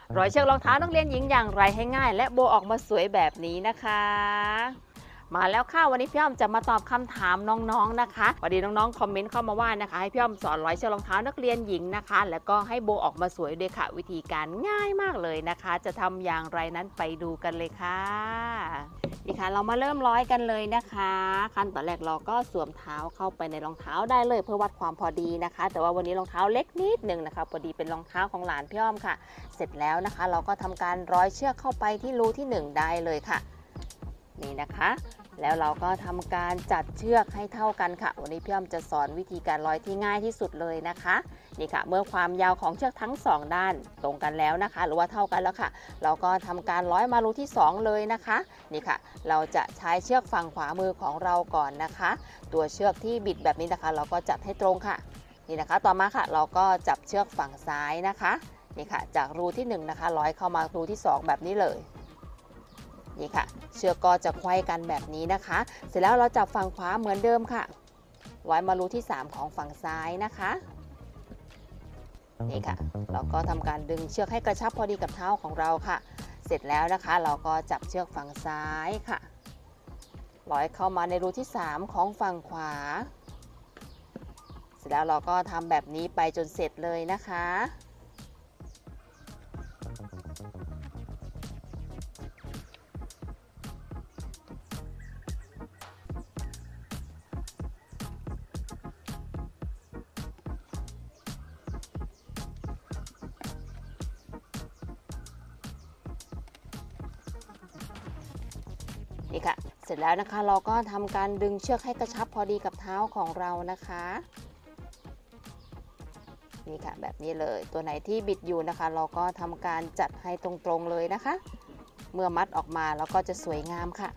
ร้อยเชือกรองเท้านักเรียนหญิงอย่างไรให้ง่ายและโบออกมาสวยแบบนี้นะคะมาแล้วค่ะวันนี้พี่อ้อมจะมาตอบคำถามน้องๆนะคะพอดีน้องๆคอมเมนต์เข้ามาว่านะคะให้พี่อ้อมสอนร้อยเชือกรองเท้านักเรียนหญิงนะคะแล้วก็ให้โบออกมาสวยด้วยค่ะวิธีการง่ายมากเลยนะคะจะทำอย่างไรนั้นไปดูกันเลยค่ะนี่ค่ะเรามาเริ่มร้อยกันเลยนะคะขั้นตอนแรกเราก็สวมเท้าเข้าไปในรองเท้าได้เลยเพื่อวัดความพอดีนะคะแต่ว่าวันนี้รองเท้าเล็กนิดนึงนะคะพอดีเป็นรองเท้าของหลานพี่อ้อมค่ะเสร็จแล้วนะคะเราก็ทำการร้อยเชือกเข้าไปที่รูที่1ได้เลยค่ะนี่นะคะแล้วเราก็ทำการจัดเชือกให้เท่ากันค่ะวันนี้พี่อ้อมจะสอนวิธีการร้อยที่ง่ายที่สุดเลยนะคะนี่ค่ะเมื่อความยาวของเชือกทั้ง2ด้านตรงกันแล้วนะคะหรือว่าเท่ากันแล้วค่ะเราก็ทำการร้อยมารูที่2เลยนะคะนี่ค่ะเราจะใช้เชือกฝั่งขวามือของเราก่อนนะคะตัวเชือกที่บิดแบบนี้นะคะเราก็จับให้ตรงค่ะนี่นะคะต่อมาค่ะเราก็จับเชือกฝั่งซ้ายนะคะนี่ค่ะจากรูที่1นะคะร้อยเข้ามารูที่2แบบนี้เลยนี่ค่ะเชือกก็จะไขว้กันแบบนี้นะคะเสร็จแล้วเราจับฝั่งขวาเหมือนเดิมค่ะร้อยมารูที่3ของฝั่งซ้ายนะคะนี่ค่ะเราก็ทำการดึงเชือกให้กระชับพอดีกับเท้าของเราค่ะเสร็จแล้วนะคะเราก็จับเชือกฝั่งซ้ายค่ะร้อยเข้ามาในรูที่3ของฝั่งขวาเสร็จแล้วเราก็ทำแบบนี้ไปจนเสร็จเลยนะคะนี่ค่ะเสร็จแล้วนะคะเราก็ทำการดึงเชือกให้กระชับพอดีกับเท้าของเรานะคะนี่ค่ะแบบนี้เลยตัวไหนที่บิดอยู่นะคะเราก็ทำการจัดให้ตรงๆเลยนะคะเมื่อมัดออกมาแล้วก็จะสวยงามค่ะ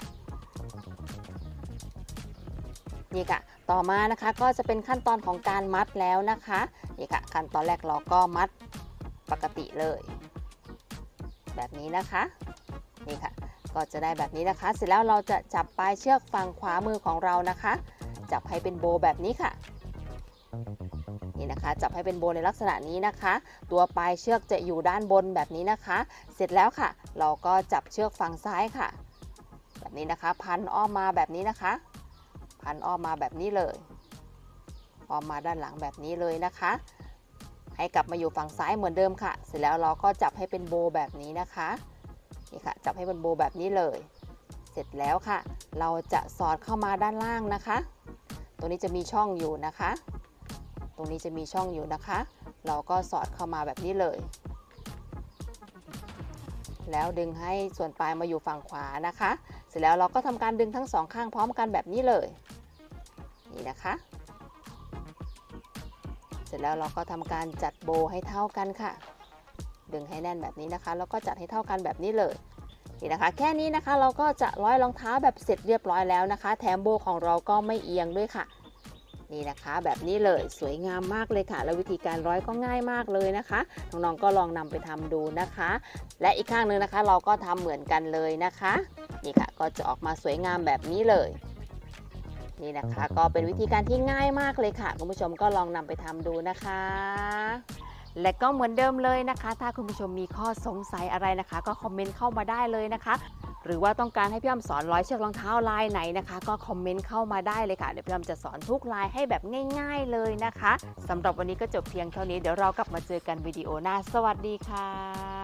นี่ค่ะต่อมานะคะก็จะเป็นขั้นตอนของการมัดแล้วนะคะนี่ค่ะขั้นตอนแรกเราก็มัดปกติเลยแบบนี้นะคะนี่ค่ะก็จะได้แบบนี้นะคะเสร็จแล้วเราจะจับปลายเชือกฝั่งขวามือของเรานะคะจับให้เป็นโบแบบนี้ค่ะนี่นะคะจับให้เป็นโบในลักษณะนี้นะคะตัวปลายเชือกจะอยู่ด้านบนแบบนี้นะคะเสร็จแล้วค่ะเราก็จับเชือกฝั่งซ้ายค่ะแบบนี้นะคะพันอ้อมมาแบบนี้นะคะพันอ้อมมาแบบนี้เลยอ้อมมาด้านหลังแบบนี้เลยนะคะให้กลับมาอยู่ฝั่งซ้ายเหมือนเดิมค่ะเสร็จแล้วเราก็จับให้เป็นโบแบบนี้นะคะนี่ค่ะจับให้เป็นโบแบบนี้เลยเสร็จแล้วค่ะเราจะสอดเข้ามาด้านล่างนะคะตรงนี้จะมีช่องอยู่นะคะตรงนี้จะมีช่องอยู่นะคะเราก็สอดเข้ามาแบบนี้เลยแล้วดึงให้ส่วนปลายมาอยู่ฝั่งขวานะคะเสร็จแล้วเราก็ทำการดึงทั้ง2ข้างพร้อมกันแบบนี้เลยนี่นะคะเสร็จแล้วเราก็ทำการจัดโบให้เท่ากันค่ะดึงให้แน่นแบบนี้นะคะแล้วก็จัดให้เท่ากันแบบนี้เลยนี่นะคะแค่นี้นะคะเราก็จะร้อยรองเท้าแบบเสร็จเรียบร้อยแล้วนะคะแถมโบของเราก็ไม่เอียงด้วยค่ะนี่นะคะแบบนี้เลยสวยงามมากเลยค่ะแล้ววิธีการร้อยก็ง่ายมากเลยนะคะน้องๆก็ลองนำไปทำดูนะคะและอีกข้างหนึ่งนะคะเราก็ทำเหมือนกันเลยนะคะนี่ค่ะก็จะออกมาสวยงามแบบนี้เลยนี่นะคะก็เป็นวิธีการที่ง่ายมากเลยค่ะคุณผู้ชมก็ลองนำไปทำดูนะคะและก็เหมือนเดิมเลยนะคะถ้าคุณผู้ชมมีข้อสงสัยอะไรนะคะก็คอมเมนต์เข้ามาได้เลยนะคะหรือว่าต้องการให้พี่อ้อมสอนร้อยเชือกรองเท้าลายไหนนะคะก็คอมเมนต์เข้ามาได้เลยค่ะเดี๋ยวพี่อ้อมจะสอนทุกลายให้แบบง่ายๆเลยนะคะสำหรับวันนี้ก็จบเพียงเท่านี้เดี๋ยวเรากลับมาเจอกันวิดีโอหน้าสวัสดีค่ะ